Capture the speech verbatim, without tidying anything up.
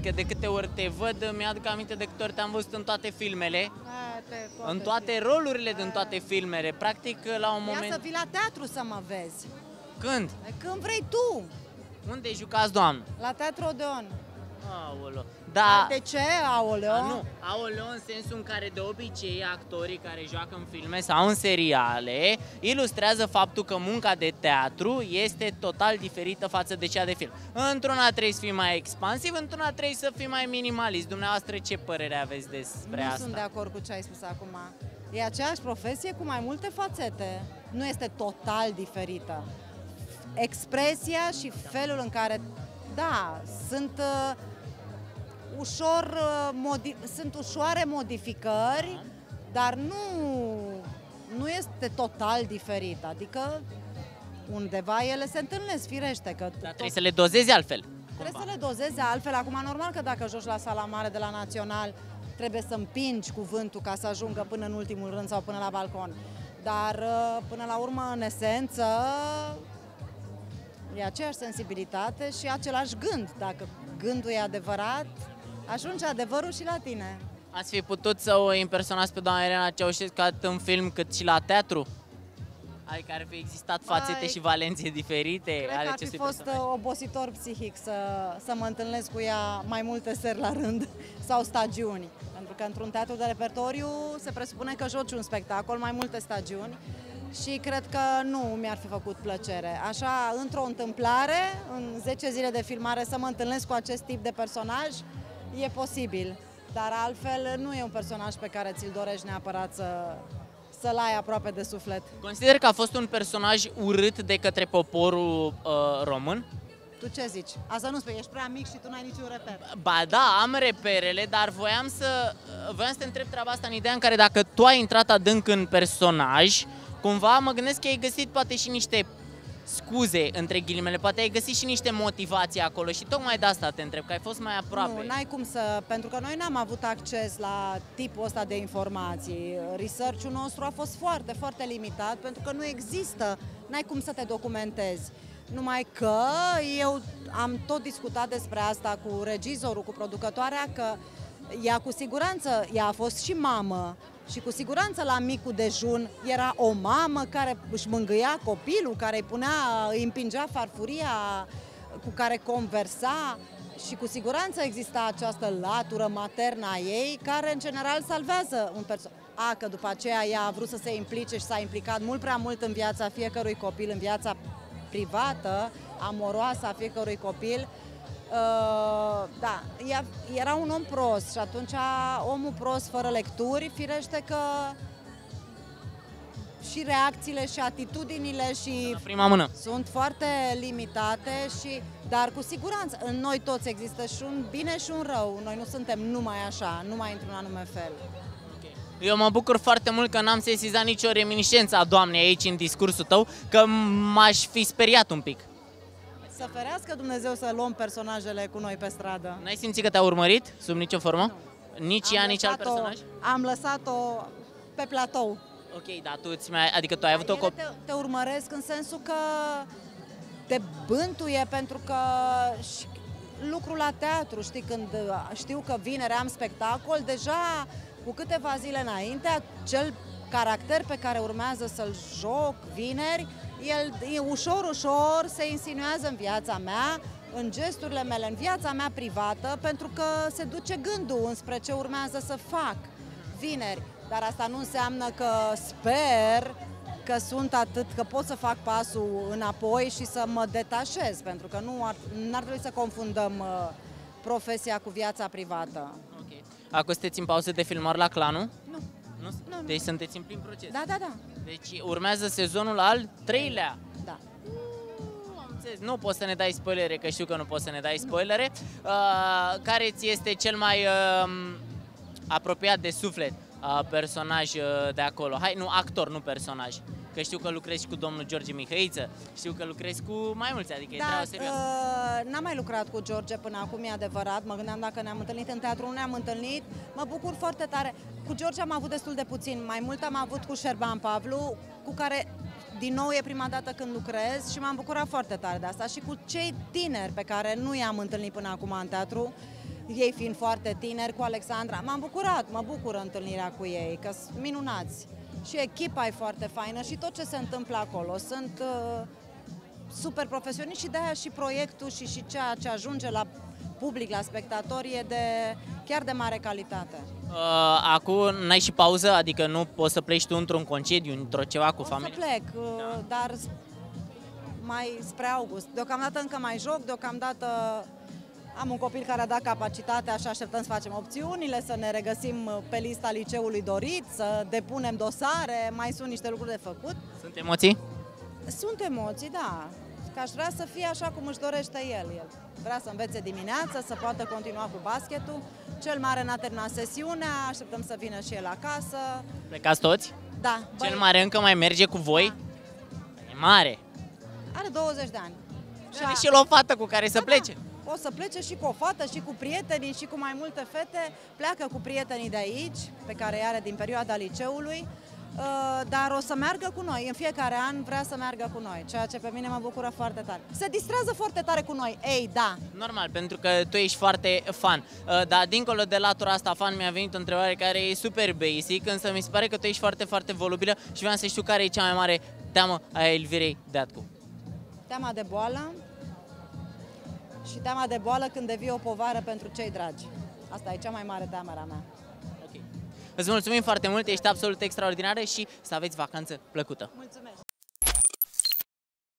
că de câte ori te văd, mi-aduc aminte de câte ori te-am văzut în toate filmele, A, te, toate în toate filmele. rolurile din toate filmele. Practic, la un Ia moment... să vii la teatru să mă vezi. Când? Când vrei tu. Unde jucați, doamnă? La Teatru Odeon. Aoleu. Da. De ce, aoleo? A, nu, aoleu în sensul în care de obicei actorii care joacă în filme sau în seriale ilustrează faptul că munca de teatru este total diferită față de cea de film. Într-una trebuie să fii mai expansiv, într-una trebuie să fii mai minimalist. Dumneavoastră ce părere aveți despre Nu asta? sunt de acord cu ce ai spus acum. E aceeași profesie cu mai multe fațete. Nu este total diferită. Expresia și felul în care, da, sunt uh, ușor uh, modi- sunt ușoare modificări, dar nu, nu este total diferit. Adică undeva ele se întâlnesc, firește. Că Dar trebuie să le dozezi altfel. Trebuie să le dozeze altfel. Acum, normal că dacă joci la sala mare de la Național, trebuie să împingi cuvântul ca să ajungă până în ultimul rând sau până la balcon. Dar, până la urmă, în esență, e aceeași sensibilitate și același gând. Dacă gândul e adevărat, ajunge adevărul și la tine. Ați fi putut să o impersonați pe doamna Elena Ceaușescu atât în film cât și la teatru? Adică ar fi existat fațete Băi, și valențe diferite Cred ale că ar fi acestui fost personaj? obositor psihic să, să mă întâlnesc cu ea mai multe seri la rând sau stagiuni. Pentru că într-un teatru de repertoriu se presupune că joci un spectacol, mai multe stagiuni și cred că nu mi-ar fi făcut plăcere. Așa, într-o întâmplare, în zece zile de filmare, să mă întâlnesc cu acest tip de personaj, e posibil. Dar altfel nu e un personaj pe care ți-l dorești neapărat să, să-l ai aproape de suflet. Consider că a fost un personaj urât de către poporul uh, român? Tu ce zici? Asta nu spui, ești prea mic și tu n-ai niciun reper. Ba da, am reperele, dar voiam să, voiam să te întreb treaba asta în ideea în care dacă tu ai intrat adânc în personaj, cumva mă gândesc că ai găsit poate și niște scuze, între ghilimele, poate ai găsit și niște motivații acolo și tocmai de asta te întreb, că ai fost mai aproape. Nu, n-ai cum să, pentru că noi n-am avut acces la tipul ăsta de informații. Research-ul nostru a fost foarte, foarte limitat, pentru că nu există, n-ai cum să te documentezi. Numai că eu am tot discutat despre asta cu regizorul, cu producătoarea, că ea cu siguranță, ea a fost și mamă și cu siguranță la micul dejun era o mamă care își mângâia copilul, care îi punea, îi împingea farfuria, cu care conversa și cu siguranță exista această latură maternă a ei care în general salvează un personaj. A, că după aceea ea a vrut să se implice și s-a implicat mult prea mult în viața fiecărui copil, în viața privată, amoroasă a fiecărui copil. Uh, da, ea, era un om prost și atunci omul prost fără lecturi, firește că și reacțiile și atitudinile și La prima mână. sunt foarte limitate, și, dar cu siguranță în noi toți există și un bine și un rău. Noi nu suntem numai așa, numai într-un anume fel. Eu mă bucur foarte mult că n-am sesizat nicio reminiscență a doamnei aici în discursul tău, că m-aș fi speriat un pic. Să ferească Dumnezeu să luăm personajele cu noi pe stradă. N-ai simțit că te-a urmărit sub nicio formă? Nu. Nici Am ea, nici alt lăsat-o- personaj? Am lăsat-o pe platou. Ok, dar tu, ți mai, adică tu ai avut o Ele copie. te, te urmăresc în sensul că te bântuie, pentru că și lucrul la teatru, știi, când știu că vineri am spectacol, deja cu câteva zile înainte, acel caracter pe care urmează să-l joc vineri, el e ușor, ușor se insinuează în viața mea, în gesturile mele, în viața mea privată, pentru că se duce gândul înspre ce urmează să fac vineri. Dar asta nu înseamnă că sper că sunt atât, că pot să fac pasul înapoi și să mă detașez, pentru că nu ar, n-ar trebui să confundăm uh, profesia cu viața privată. Ok. Acum sunteți în pauză de filmări la Clanu? Nu. Nu? Nu, nu. Deci sunteți în plin proces. Da, da, da. Deci urmează sezonul al treilea. da. Am înțeles. Nu poți să ne dai spoilere, că știu că nu poți să ne dai spoilere. Uh, care ți este cel mai uh, apropiat de suflet uh, personaj uh, de acolo? Hai, nu, actor, nu personaj. Că știu că lucrezi cu domnul George Mihăiță, știu că lucrezi cu mai mulți, adică e Da, treaba serioasă. uh, n-am mai lucrat cu George până acum, e adevărat. Mă gândeam dacă ne-am întâlnit în teatru, nu ne-am întâlnit. Mă bucur foarte tare. Cu George am avut destul de puțin. Mai mult am avut cu Șerban Pavlu, cu care din nou e prima dată când lucrez și m-am bucurat foarte tare de asta. Și cu cei tineri pe care nu i-am întâlnit până acum în teatru, ei fiind foarte tineri, cu Alexandra. M-am bucurat, mă bucură întâlnirea cu ei, că sunt minunați. Și echipa e foarte faină și tot ce se întâmplă acolo. Sunt uh, super profesioniști și de-aia și proiectul și, și ceea ce ajunge la public, la spectatori, e de, chiar de mare calitate. Uh, acum n-ai și pauză? Adică nu poți să pleci tu într-un concediu, într-o ceva cu o familia? să plec, uh, da. dar mai spre august. Deocamdată încă mai joc, deocamdată am un copil care a dat capacitatea și așteptăm să facem opțiunile, să ne regăsim pe lista liceului dorit, să depunem dosare, mai sunt niște lucruri de făcut. Sunt emoții? Sunt emoții, da. Că aș vrea să fie așa cum își dorește el. El vrea să învețe dimineața, să poată continua cu basketul. Cel mare n-a terminat sesiunea, așteptăm să vină și el acasă. Plecați toți? Da. Cel băi, mare încă mai merge cu voi? Da. E mare. are douăzeci de ani. Are și el o fată cu care să Da, plece. da. O să plece și cu o fată, și cu prietenii, și cu mai multe fete. Pleacă cu prietenii de aici, pe care îi are din perioada liceului, dar o să meargă cu noi. În fiecare an vrea să meargă cu noi, ceea ce pe mine mă bucură foarte tare. Se distrează foarte tare cu noi, ei, da. Normal, pentru că tu ești foarte fan. Dar dincolo de latura asta fan, mi-a venit o întrebare care e super basic, însă mi se pare că tu ești foarte, foarte volubilă și vreau să știu care e cea mai mare teamă a Elvirei Deatcu. Teama de boală și teama de boală când devii o povară pentru cei dragi. Asta e cea mai mare teamă a mea. Okay. Îți mulțumim foarte mult, ești absolut extraordinară și să aveți vacanță plăcută. Mulțumesc!